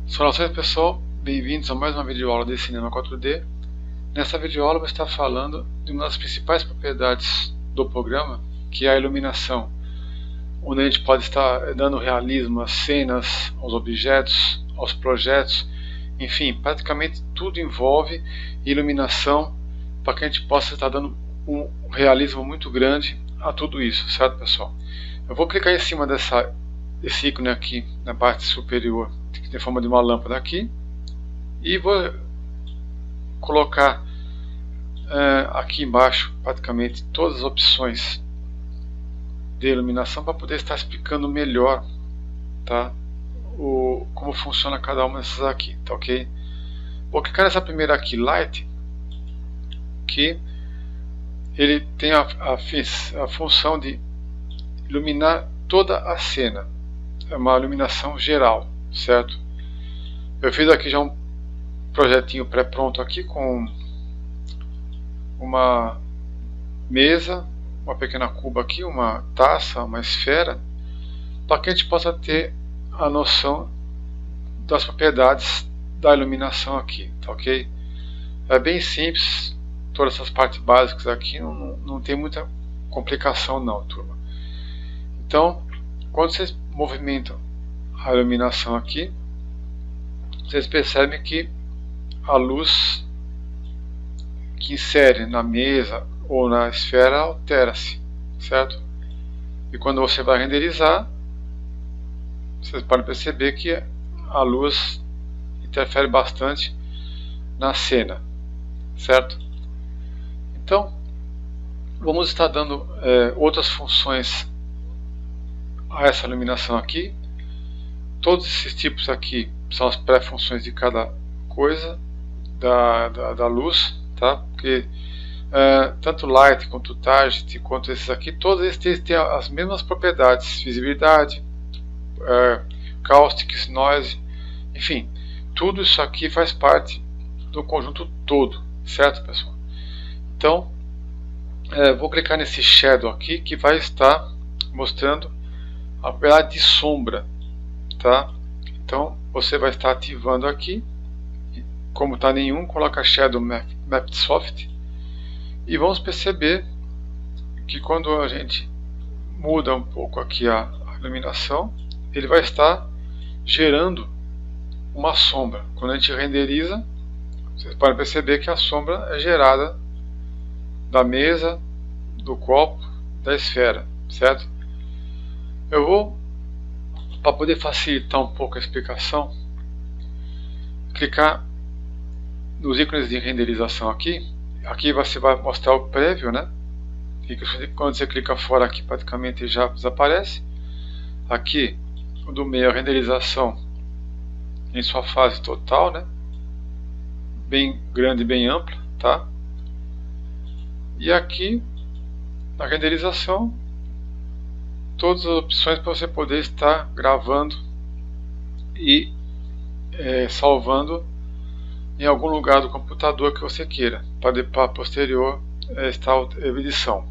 Saudações pessoal, bem-vindos a mais uma videoaula de Cinema 4D. Nessa videoaula eu vou estar falando de uma das principais propriedades do programa, que é a iluminação, onde a gente pode estar dando realismo às cenas, aos objetos, aos projetos, enfim, praticamente tudo envolve iluminação para que a gente possa estar dando um realismo muito grande a tudo isso, certo pessoal? Eu vou clicar em cima desse ícone aqui na parte superior, que tem forma de uma lâmpada aqui, e vou colocar aqui embaixo praticamente todas as opções de iluminação para poder estar explicando melhor, tá, como funciona cada uma dessas aqui, tá ok? Vou clicar nessa primeira aqui, Light, que ele tem a função de iluminar toda a cena, é uma iluminação geral, certo? Eu fiz aqui já um projetinho pré-pronto aqui com uma mesa, uma pequena cuba aqui, uma taça, uma esfera, para que a gente possa ter a noção das propriedades da iluminação aqui, tá ok? É bem simples, todas essas partes básicas aqui não tem muita complicação não, turma. Então, quando vocês movimentam a iluminação aqui, vocês percebem que a luz que insere na mesa ou na esfera altera-se, certo? E quando você vai renderizar, vocês podem perceber que a luz interfere bastante na cena, certo? Então, vamos estar dando outras funções a essa iluminação aqui. Todos esses tipos aqui são as pré-funções de cada coisa da luz, tá? Porque tanto Light quanto Target quanto esses aqui, todos eles têm as mesmas propriedades: visibilidade, caustic, noise, enfim, tudo isso aqui faz parte do conjunto todo, certo pessoal? Então, vou clicar nesse Shadow aqui, que vai estar mostrando a propriedade de sombra, tá? Então você vai estar ativando aqui, como está nenhum, coloca Shadow Mapped Soft, e vamos perceber que quando a gente muda um pouco aqui a iluminação, ele vai estar gerando uma sombra. Quando a gente renderiza, vocês podem perceber que a sombra é gerada da mesa, do copo, da esfera, certo? Eu vou, para poder facilitar um pouco a explicação, clicar nos ícones de renderização aqui. Aqui você vai mostrar o prévio, né? E quando você clica fora aqui, praticamente já desaparece. Aqui, o do meio, a renderização em sua fase total, né? Bem grande, bem ampla, tá? E aqui, na renderização, todas as opções para você poder estar gravando e salvando em algum lugar do computador que você queira, para posterior estar a edição.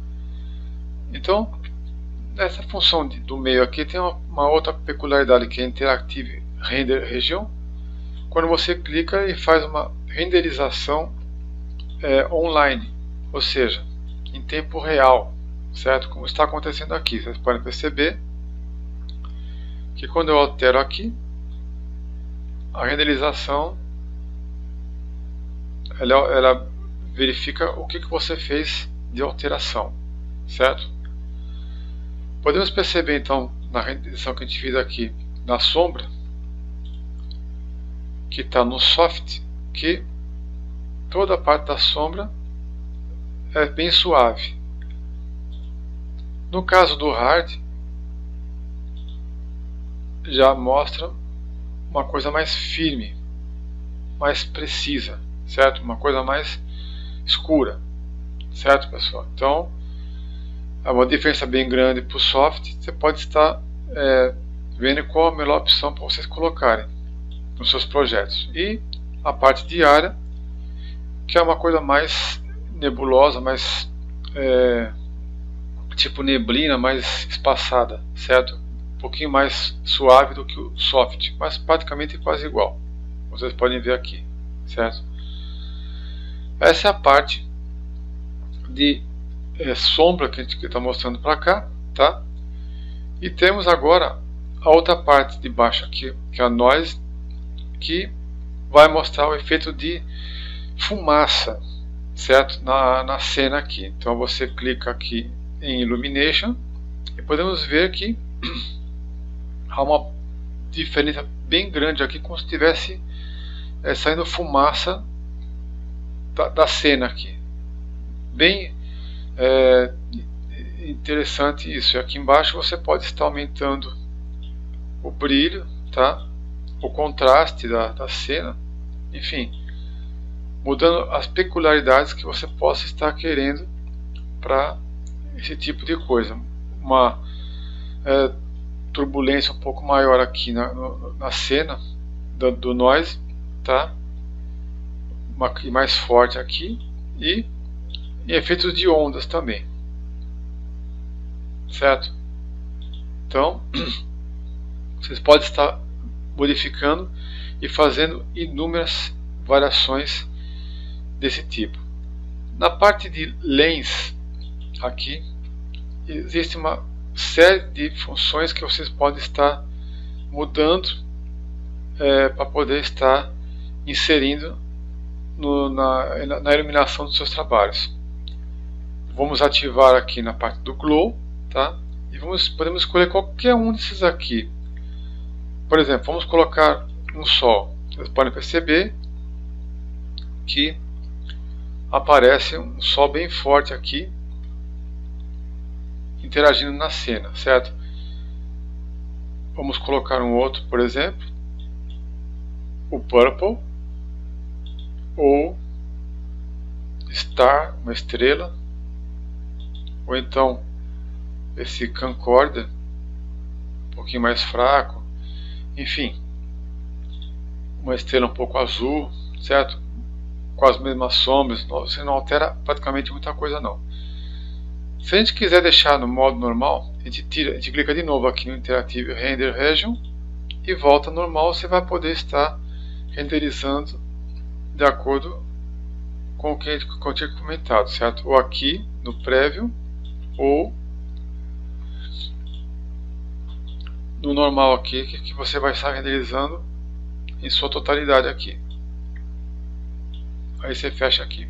Então, essa função do meio aqui tem uma outra peculiaridade, que é Interactive Render Region. Quando você clica e faz uma renderização online, ou seja, em tempo real, certo? Como está acontecendo aqui, vocês podem perceber que quando eu altero aqui, a renderização ela verifica o que você fez de alteração, certo? Podemos perceber então na renderização que a gente fez aqui na sombra, que está no soft, que toda a parte da sombra é bem suave. No caso do hard, já mostra uma coisa mais firme, mais precisa, certo? Uma coisa mais escura, certo pessoal? Então, é uma diferença bem grande para o soft. Você pode estar vendo qual a melhor opção para vocês colocarem nos seus projetos. E a parte de área, que é uma coisa mais nebulosa, mais tipo neblina, mais espaçada, certo? pouquinho mais suave do que o soft, mas praticamente quase igual. Vocês podem ver aqui, certo? Essa é a parte de sombra que a gente está mostrando para cá, tá? E temos agora a outra parte de baixo aqui, que é a noise, que vai mostrar o efeito de fumaça, certo? Na cena aqui. Então você clica aqui em Illumination e podemos ver que há uma diferença bem grande aqui, como se estivesse saindo fumaça da cena aqui. Bem interessante isso. E aqui embaixo você pode estar aumentando o brilho, tá? O contraste da cena, enfim, mudando as peculiaridades que você possa estar querendo para esse tipo de coisa. Uma turbulência um pouco maior aqui na cena do noise, tá? E mais forte aqui, e efeitos de ondas também, certo? Então vocês podem estar modificando e fazendo inúmeras variações desse tipo. Na parte de lens aqui existe uma série de funções que vocês podem estar mudando para poder estar inserindo na iluminação dos seus trabalhos. Vamos ativar aqui na parte do glow, tá? E podemos escolher qualquer um desses aqui. Por exemplo, vamos colocar um sol. Vocês podem perceber que aparece um sol bem forte aqui, interagindo na cena, certo? Vamos colocar um outro, por exemplo, o purple, ou star, uma estrela, ou então esse Concordia, um pouquinho mais fraco. Enfim, uma estrela um pouco azul, certo? Com as mesmas sombras, você não altera praticamente muita coisa não. Se a gente quiser deixar no modo normal, a gente clica de novo aqui no Interactive Render Region e volta normal. Você vai poder estar renderizando de acordo com o que eu tinha comentado, certo? Ou aqui no Preview, ou no normal aqui, que você vai estar renderizando em sua totalidade aqui. Aí você fecha aqui,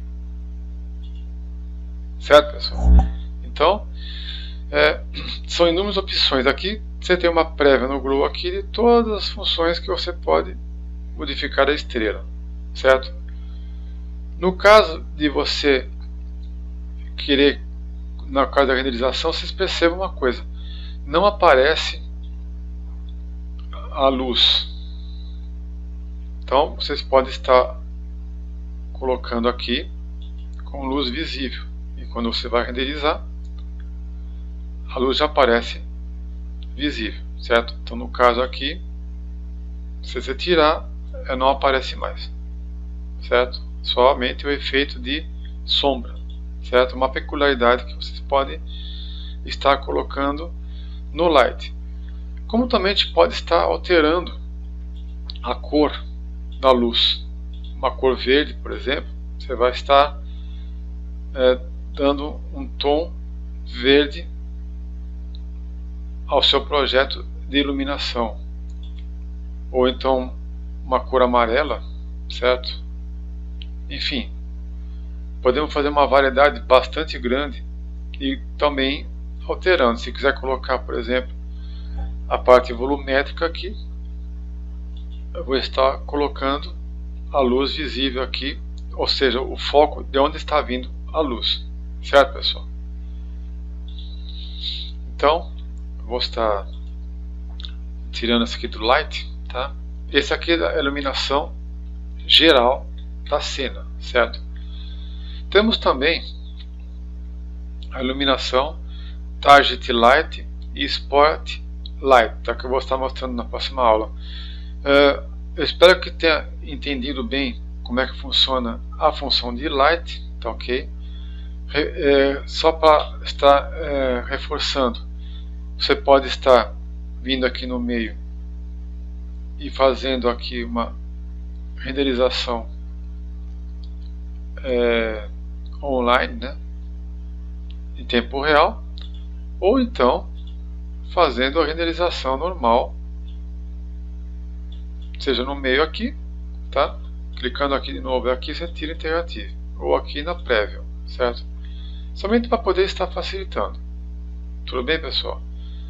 certo, pessoal? Então são inúmeras opções. Aqui você tem uma prévia no Glow aqui de todas as funções que você pode modificar a estrela, certo? No caso de você querer, na caso da renderização, vocês percebam uma coisa: não aparece a luz. Então vocês podem estar colocando aqui com luz visível, e quando você vai renderizar, a luz já aparece visível, certo? Então no caso aqui, se você tirar, ela não aparece mais, certo? Somente o efeito de sombra, certo? Uma peculiaridade que vocês podem estar colocando no Light. Como também a gente pode estar alterando a cor da luz. Uma cor verde, por exemplo, você vai estar dando um tom verde ao seu projeto de iluminação. Ou então uma cor amarela, certo? Enfim, podemos fazer uma variedade bastante grande e também alterando. Se quiser colocar, por exemplo, a parte volumétrica aqui, eu vou estar colocando a luz visível aqui, ou seja, o foco de onde está vindo a luz, certo, pessoal? Então, vou estar tirando isso aqui do Light, tá? Esse aqui é a iluminação geral da cena, certo? Temos também a iluminação Target Light e Spot Light, tá? Que eu vou estar mostrando na próxima aula. Eu espero que tenha entendido bem como é que funciona a função de Light, tá ok? Só para estar reforçando, você pode estar vindo aqui no meio e fazendo aqui uma renderização online, né, em tempo real, ou então fazendo a renderização normal, seja no meio aqui, tá? Clicando aqui de novo aqui, você tira integrativo, ou aqui na prévia, certo? Somente para poder estar facilitando. Tudo bem, pessoal?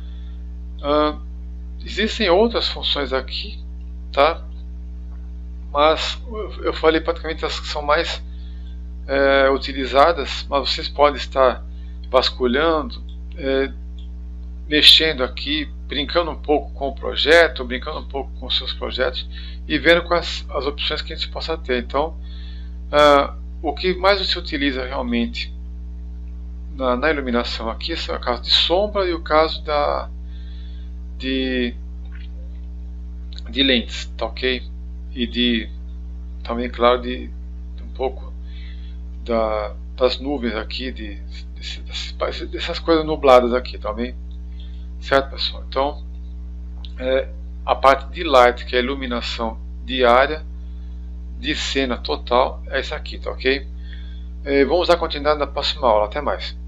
Existem outras funções aqui, tá? Mas eu falei praticamente as que são mais utilizadas, mas vocês podem estar vasculhando, mexendo aqui, brincando um pouco com o projeto, brincando um pouco com os seus projetos e vendo quais as opções que a gente possa ter. Então, o que mais se utiliza realmente na iluminação aqui são o caso de sombra e o caso de lentes, tá ok? E também, claro, de um pouco das nuvens aqui, dessas coisas nubladas aqui também, certo, pessoal? Então, a parte de light, que é a iluminação diária de cena total, é essa aqui, tá ok? Vamos dar continuidade na próxima aula. Até mais.